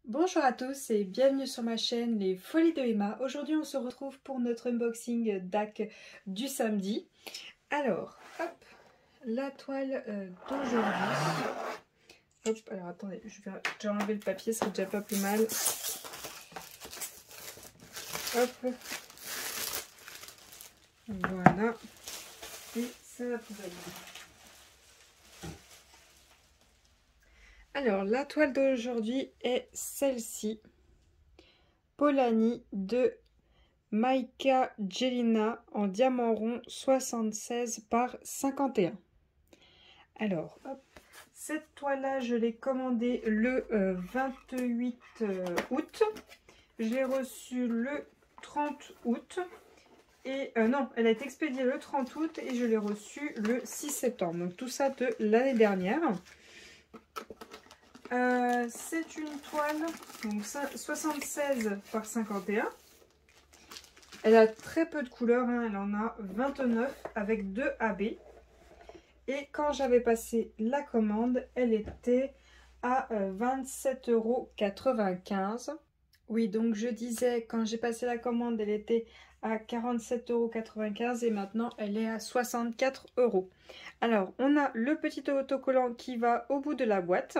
Bonjour à tous et bienvenue sur ma chaîne Les Folies de Emma. Aujourd'hui on se retrouve pour notre unboxing DAC du samedi. Alors, hop, la toile d'aujourd'hui. Hop, alors attendez, je vais déjà enlever le papier, c'est déjà pas plus mal. Hop, voilà, et ça va pouvoir aller. Alors, la toile d'aujourd'hui est celle-ci. Polanyi de Maika Jelina en diamant rond 76 par 51. Alors, hop, cette toile-là, je l'ai commandée le 28 août. Je l'ai reçue le 30 août. Et non, elle a été expédiée le 30 août et je l'ai reçue le 6 septembre. Donc tout ça de l'année dernière. C'est une toile donc 76 par 51. Elle a très peu de couleurs, hein, elle en a 29 avec 2 AB. Et quand j'avais passé la commande, elle était à 27,95 €. Oui, donc je disais, quand j'ai passé la commande, elle était à 47,95 € et maintenant elle est à 64 €. Alors, on a le petit autocollant qui va au bout de la boîte.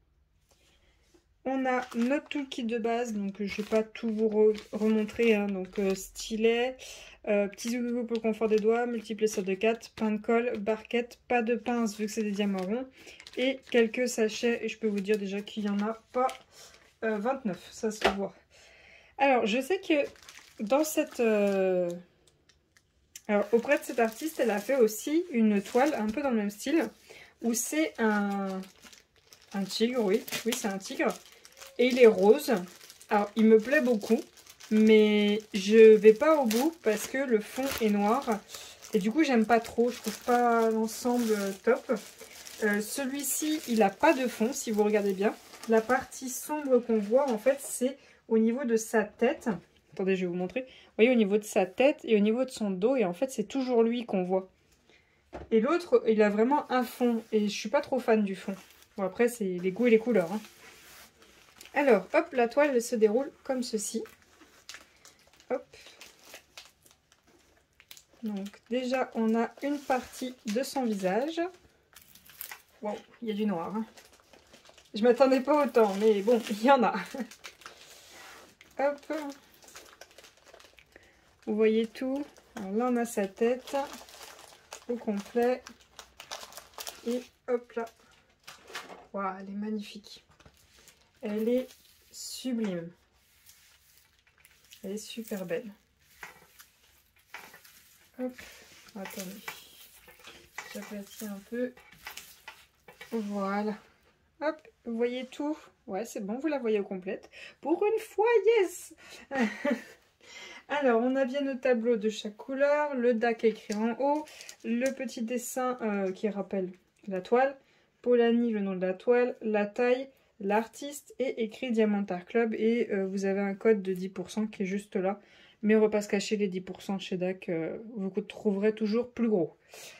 On a notre toolkit de base, donc je ne vais pas tout vous remontrer, hein, donc stylet, petit zougou pour le confort des doigts, multiple essai de 4, pain de colle, barquette, pas de pince vu que c'est des diamants ronds, et quelques sachets, et je peux vous dire déjà qu'il n'y en a pas 29, ça se voit. Alors, je sais que dans cette... Alors, auprès de cette artiste, elle a fait aussi une toile un peu dans le même style, où c'est un tigre, oui, c'est un tigre. Et il est rose. Alors, il me plaît beaucoup, mais je vais pas au bout parce que le fond est noir. Et du coup, j'aime pas trop. Je trouve pas l'ensemble top. Celui-ci, il a pas de fond, si vous regardez bien. La partie sombre qu'on voit, en fait, c'est au niveau de sa tête. Attendez, je vais vous montrer. Vous voyez, au niveau de sa tête et au niveau de son dos. Et en fait, c'est toujours lui qu'on voit. Et l'autre, il a vraiment un fond. Et je suis pas trop fan du fond. Bon, après, c'est les goûts et les couleurs, hein. Alors, hop, la toile elle se déroule comme ceci. Hop. Donc, déjà, on a une partie de son visage. Wow, il y a du noir, hein. Je m'attendais pas autant, mais bon, il y en a. Hop. Vous voyez tout. Alors là, on a sa tête au complet. Et hop là. Waouh, elle est magnifique. Elle est sublime. Elle est super belle. Hop, attendez. J'aplatis un peu. Voilà. Hop, vous voyez tout? Ouais, c'est bon, vous la voyez au complète. Pour une fois, yes. Alors, on a bien nos tableaux de chaque couleur, le DAC écrit en haut, le petit dessin qui rappelle la toile, Polanyi, le nom de la toile, la taille, l'artiste et écrit Diamant Art Club. Et vous avez un code de 10% qui est juste là. Mais on ne va pas se cacher, les 10% chez DAC, vous trouverez toujours plus gros.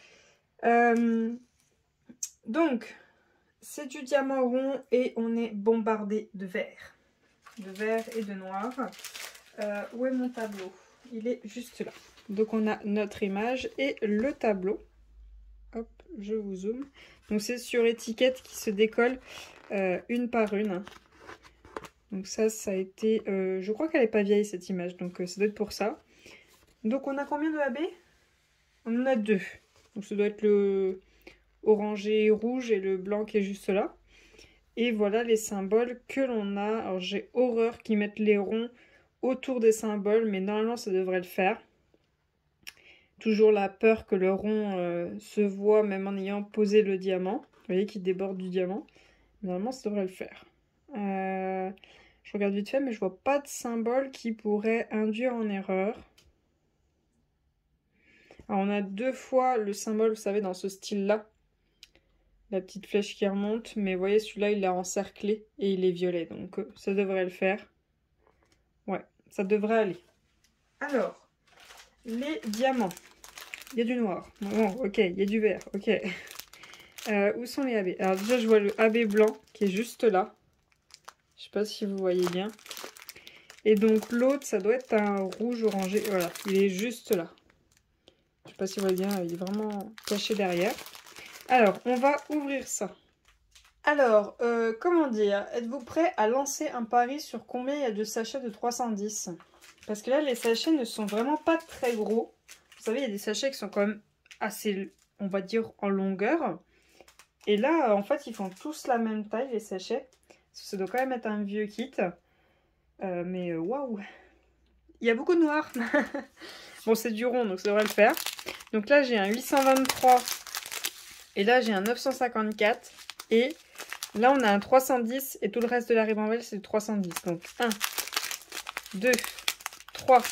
Donc, c'est du diamant rond et on est bombardé de vert. De vert et de noir. Où est mon tableau? Il est juste là. Donc on a notre image et le tableau. Hop, je vous zoome. Donc c'est sur étiquette qui se décolle une par une. Donc ça a été... je crois qu'elle n'est pas vieille cette image, donc ça doit être pour ça. Donc on a combien de AB? On en a 2. Donc ça doit être le orangé rouge et le blanc qui est juste là. Et voilà les symboles que l'on a. Alors j'ai horreur qu'ils mettent les ronds autour des symboles, mais normalement ça devrait le faire. Toujours la peur que le rond se voit même en ayant posé le diamant. Vous voyez qu'il déborde du diamant. Normalement ça devrait le faire. Je regarde vite fait, mais je vois pas de symbole qui pourrait induire en erreur. Alors on a 2 fois le symbole, vous savez, dans ce style-là. La petite flèche qui remonte, mais vous voyez celui-là il est encerclé et il est violet, donc ça devrait le faire. Ouais, ça devrait aller. Alors, les diamants. Il y a du noir. Bon, ok, il y a du vert, ok. Où sont les AB? Alors déjà, je vois le AB blanc qui est juste là. Je sais pas si vous voyez bien. Et donc l'autre, ça doit être un rouge orangé. Voilà, il est juste là. Je sais pas si vous voyez bien, il est vraiment caché derrière. Alors, on va ouvrir ça. Alors, comment dire, êtes-vous prêt à lancer un pari sur combien il y a de sachets de 310? Parce que là, les sachets ne sont vraiment pas très gros. Vous savez, il y a des sachets qui sont quand même assez, on va dire, en longueur. Et là, en fait, ils font tous la même taille, les sachets. Ça doit quand même être un vieux kit. Mais waouh! Il y a beaucoup de noir. Bon, c'est du rond, donc ça devrait le faire. Donc là, j'ai un 823. Et là, j'ai un 954. Et là, on a un 310. Et tout le reste de la ribambelle, c'est du 310. Donc 1, 2, 3,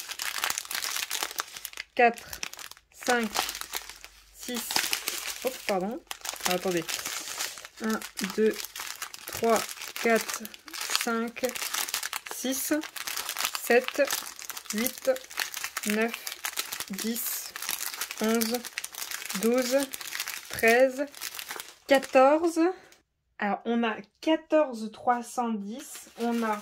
4, 5, 6. Oh, pardon. Ah, attendez. 1, 2, 3, 4, 5, 6, 7, 8, 9, 10, 11, 12, 13, 14. Alors, on a 14 310. On a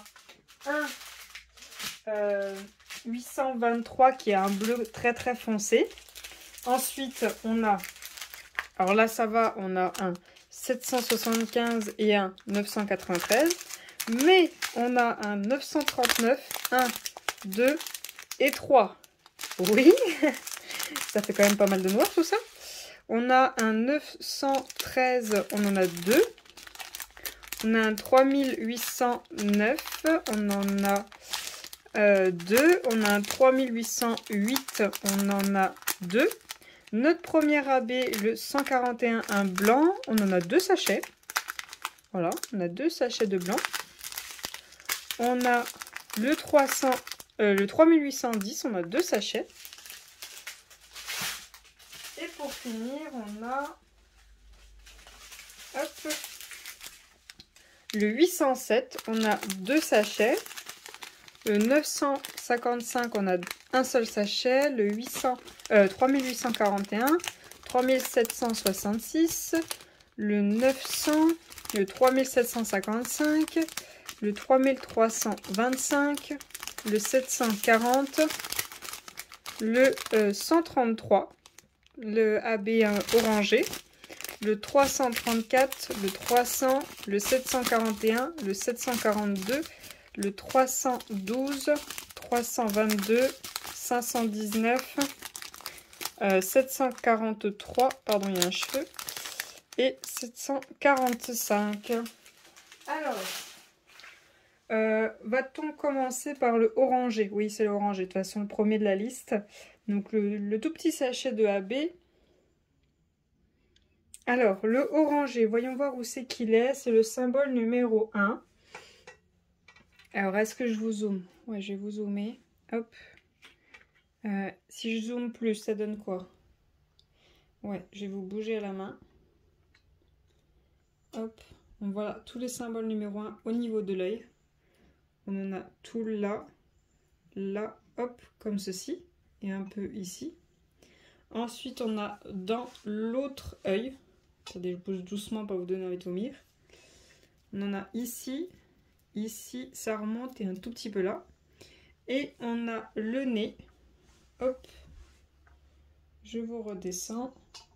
un 823 qui est un bleu très très foncé. Ensuite, on a... Alors là, ça va. On a un 775 et un 993. Mais on a un 939, 1, 2 et 3. Oui, ça fait quand même pas mal de noir tout ça. On a un 913, on en a 2. On a un 3809, on en a 2. On a un 3808, on en a 2. Notre premier AB, le 141, un blanc, on en a 2 sachets. Voilà, on a 2 sachets de blanc. On a le 3810, on a 2 sachets. Et pour finir, on a hop, le 807, on a 2 sachets. Le 955, on a un seul sachet. Le 3841, 3766, le 900, le 3755, le 3325, le 740, le 133, le AB1 orangé, le 334, le 300, le 741, le 742, le 312, 322, 519, 743, pardon, il y a un cheveu, et 745. Alors, va-t-on commencer par le orangé? Oui, c'est l'orangé, de toute façon, le premier de la liste. Donc, le tout petit sachet de AB. Alors, le orangé, voyons voir où c'est qu'il est. C'est le symbole numéro 1. Alors, est-ce que je vous zoome? Ouais, je vais vous zoomer. Hop. Si je zoome plus, ça donne quoi? Ouais, je vais vous bouger à la main. Hop. On voit tous les symboles numéro 1 au niveau de l'œil. On en a tout là, là, hop, comme ceci. Et un peu ici. Ensuite, on a dans l'autre œil. Attendez, je bouge doucement pour vous donner envie de vomir. On en a ici. Ici, ça remonte et un tout petit peu là. Et on a le nez. Hop. Je vous redescends.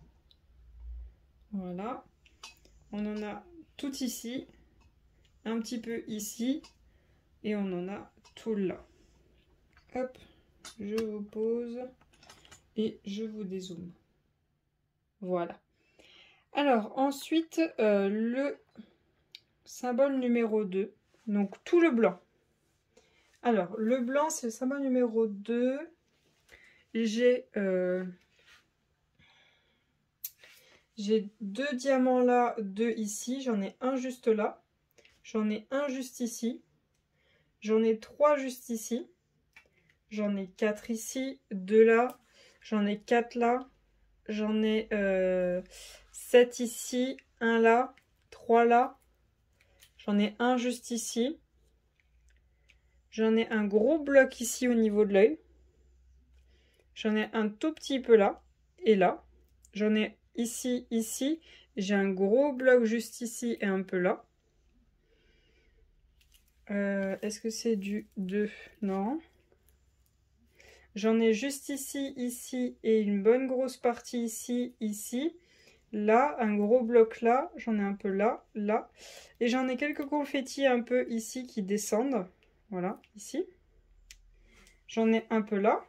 Voilà. On en a tout ici. Un petit peu ici. Et on en a tout là. Hop. Je vous pose. Et je vous dézoome. Voilà. Alors, ensuite, le symbole numéro 2. Donc, tout le blanc. Alors, le blanc, c'est le symbole numéro 2. J'ai 2 diamants là, 2 ici. J'en ai un juste là. J'en ai un juste ici. J'en ai 3 juste ici. J'en ai 4 ici. 2 là. J'en ai 4 là. J'en ai 7 ici. 1 là. 3 là. J'en ai un juste ici. J'en ai un gros bloc ici au niveau de l'œil. J'en ai un tout petit peu là et là. J'en ai ici, ici. J'ai un gros bloc juste ici et un peu là. Est-ce que c'est du 2? Non. J'en ai juste ici, ici, et une bonne grosse partie ici, ici. Là, un gros bloc là, j'en ai un peu là, là. Et j'en ai quelques confettis un peu ici qui descendent. Voilà, ici. J'en ai un peu là.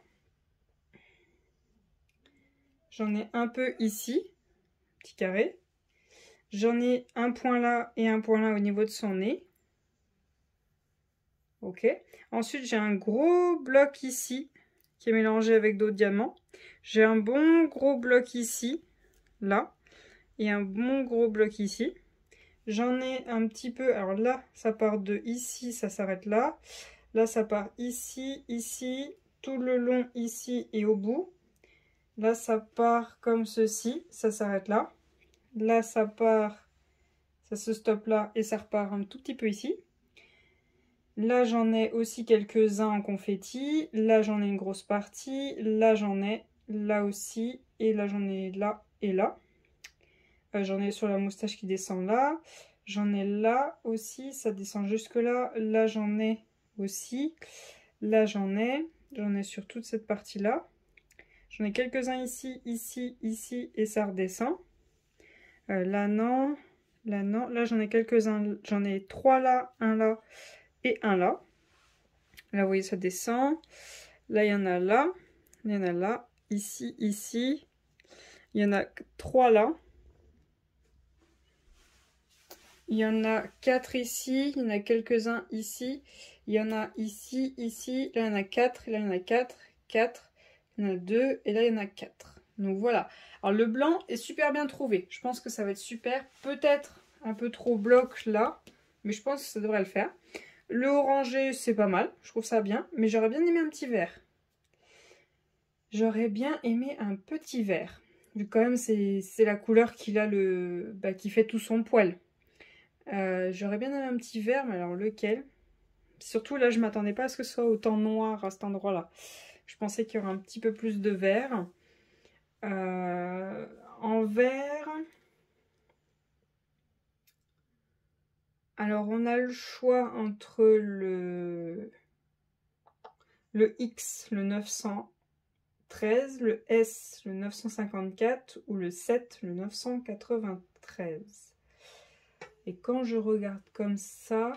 J'en ai un peu ici, petit carré. J'en ai un point là et un point là au niveau de son nez. Ok. Ensuite, j'ai un gros bloc ici qui est mélangé avec d'autres diamants. J'ai un bon gros bloc ici, là. Et un bon gros bloc ici. J'en ai un petit peu, alors là, ça part de ici, ça s'arrête là. Là, ça part ici, ici, tout le long ici et au bout. Là, ça part comme ceci, ça s'arrête là. Là, ça part, ça se stoppe là et ça repart un tout petit peu ici. Là, j'en ai aussi quelques-uns en confetti. Là, j'en ai une grosse partie. Là, j'en ai là aussi. Et là, j'en ai là et là. J'en ai sur la moustache qui descend là. J'en ai là aussi. Ça descend jusque là. Là, j'en ai aussi. Là, j'en ai sur toute cette partie-là. J'en ai quelques-uns ici, ici, ici. Et ça redescend. Là, non. Là, non. Là, j'en ai quelques-uns. J'en ai 3 là, un là. Et un là. Là, vous voyez, ça descend. Là, il y en a là. Il y en a là. Ici, ici. Il y en a 3 là. Il y en a 4 ici. Il y en a quelques-uns ici. Il y en a ici, ici. Là, il y en a 4. Là, il y en a 4. 4. Il y en a 2. Et là, il y en a 4. Donc, voilà. Alors, le blanc est super bien trouvé. Je pense que ça va être super. Peut-être un peu trop bloc là. Mais je pense que ça devrait le faire. Le orangé, c'est pas mal. Je trouve ça bien. Mais j'aurais bien aimé un petit vert. J'aurais bien aimé un petit vert. Vu quand même, c'est la couleur qu'il a qui fait tout son poil. J'aurais bien aimé un petit vert, mais alors lequel? Surtout là, je m'attendais pas à ce que ce soit autant noir à cet endroit-là. Je pensais qu'il y aurait un petit peu plus de vert. En vert... Alors, on a le choix entre le X, le 913, le S, le 954 ou le 7, le 993. Et quand je regarde comme ça,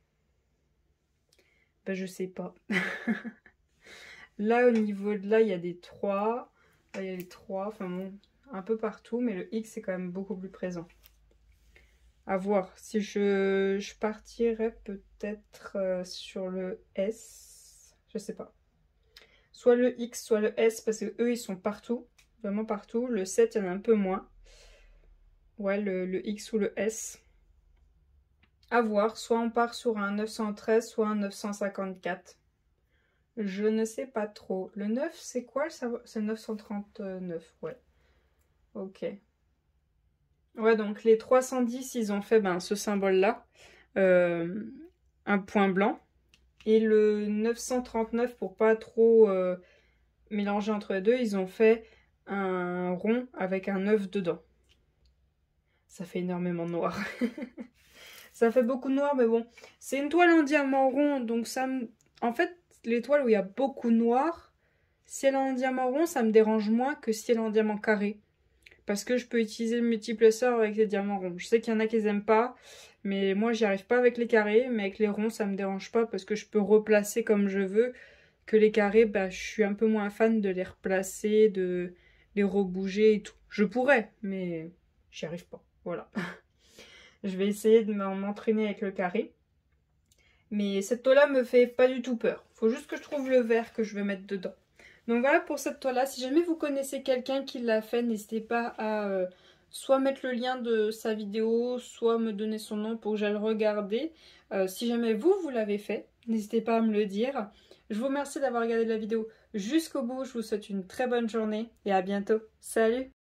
ben je sais pas. Là, au niveau de là, il y a des 3. Là, il y a les 3. Enfin bon, un peu partout, mais le X est quand même beaucoup plus présent. À voir. Si je partirais peut-être sur le S. Je sais pas. Soit le X, soit le S, parce que eux, ils sont partout. Vraiment partout. Le 7, il y en a un peu moins. Ouais, le X ou le S. À voir. Soit on part sur un 913, soit un 954. Je ne sais pas trop. Le 9, c'est quoi? C'est 939, ouais. Ok. Ouais, donc les 310, ils ont fait ce symbole-là. Un point blanc. Et le 939, pour pas trop mélanger entre les deux, ils ont fait un rond avec un 9 dedans. Ça fait énormément de noir. Ça fait beaucoup de noir, mais bon. C'est une toile en diamant rond, donc ça me... En fait, les toiles où il y a beaucoup de noir, si elle est en diamant rond, ça me dérange moins que si elle est en diamant carré. Parce que je peux utiliser le multiplesseur avec les diamants ronds. Je sais qu'il y en a qui n'aiment pas, mais moi j'y arrive pas avec les carrés. Mais avec les ronds, ça me dérange pas parce que je peux replacer comme je veux. Que les carrés, je suis un peu moins fan de les replacer, de les rebouger et tout. Je pourrais, mais j'y arrive pas. Voilà. Je vais essayer de m'entraîner avec le carré. Mais cette toile-là me fait pas du tout peur. Faut juste que je trouve le vert que je vais mettre dedans. Donc voilà pour cette toile-là. Si jamais vous connaissez quelqu'un qui l'a fait, n'hésitez pas à soit mettre le lien de sa vidéo, soit me donner son nom pour que j'aille le regarder. Si jamais vous l'avez fait, n'hésitez pas à me le dire. Je vous remercie d'avoir regardé la vidéo jusqu'au bout. Je vous souhaite une très bonne journée et à bientôt. Salut!